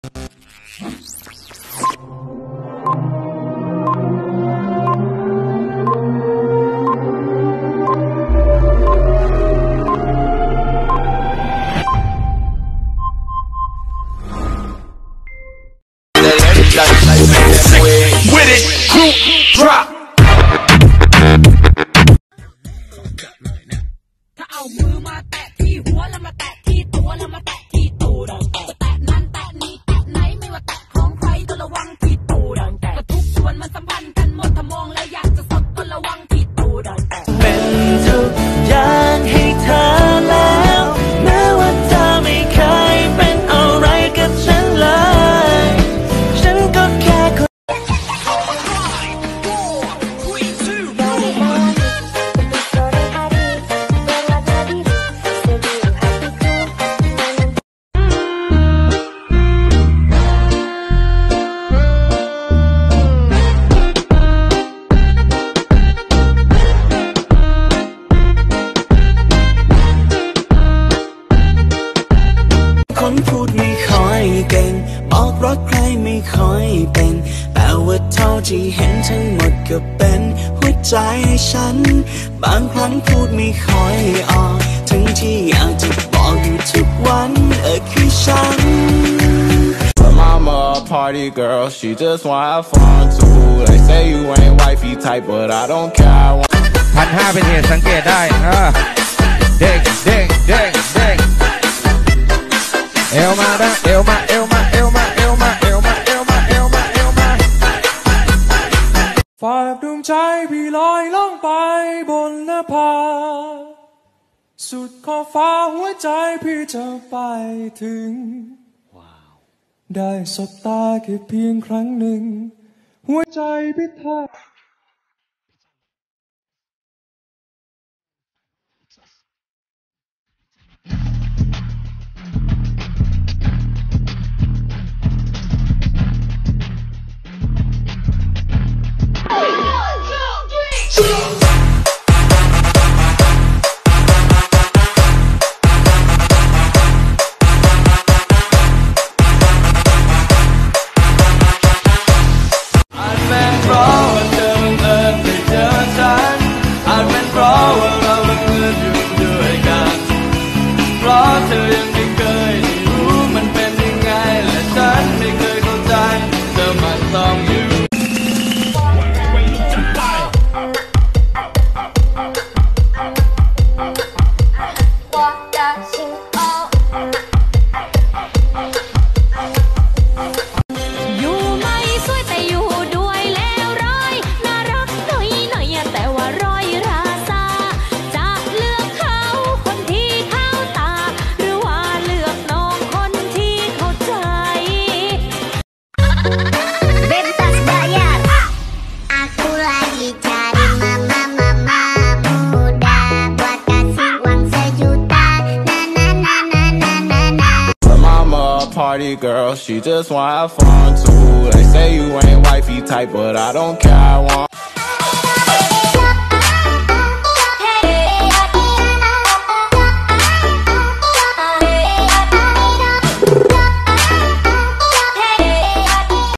With it, group drop. ถ้าเอามือมาแตะที่หัวแล้วมาแตะที่ตัวแล้วมาแตะที่ตูดจะแตะนั้นแตะนี้แตะไหนไม่ว่าแตะของใครต้องระวังที่ตูดก็ทุกส่วนมันสัมพันธ์กันหมดถ้ามองแล้วอยากจะสดต้องระวังที่ตูดเป็นทุกอย่างให้เธอแล้วแม้ว่าเธอไม่เคยเป็นอะไรกับฉันเลยฉันก็แค่คนพูดไม่ค่อยเก่งบอกรักใครไม่ค่อยเป็นแต่ว่าเท่าที่เห็นทั้งหมดก็เป็นหัวใจฉันบางครั้งพูดไม่ค่อยออกทั้งที่อยากจะบอกอยู่ทุกวันคือฉัน Mama a party girl, she just wanna have fun too. They say you ain't wifey type, but I don't care. 1,500เป็นเหตุสังเกตได้เด้งเด้งเด้งเด้งเอวมาดังเอวมาเอวมาเอวมาเอวมาเอวมาเอวมาเอวมาเอวมาฝากดวงใจพี่ลอยล่องไปบนนภาสุดขอบฟ้าหัวใจพี่จะไปถึงได้สบตาแค่เพียงครั้งหนึ่งหัวใจพี่แทบ Party girl, she just wanna have fun too. They say you ain't wifey type, but I don't care. I want